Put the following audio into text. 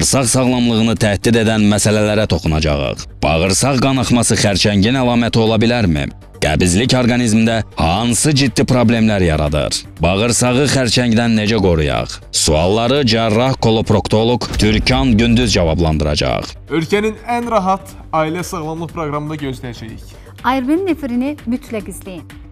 Bağırsaq sağlamlığını təhdid edən məsələlərə toxunacağıq. Bağırsaq qanaxması xərçəngin əlaməti ola bilərmi? Qəbizlik orqanizmdə hansı ciddi problemlər yaradır? Bağırsağı xərçəngdən necə qoruyaq? Sualları cərrah koloproktoloq Türkan Gündüz cavablandıracaq. Ölkənin ən rahat ailə sağlamlıq proqramında gözləyəcəyik. Ayrbin nefirini mütləq izləyin.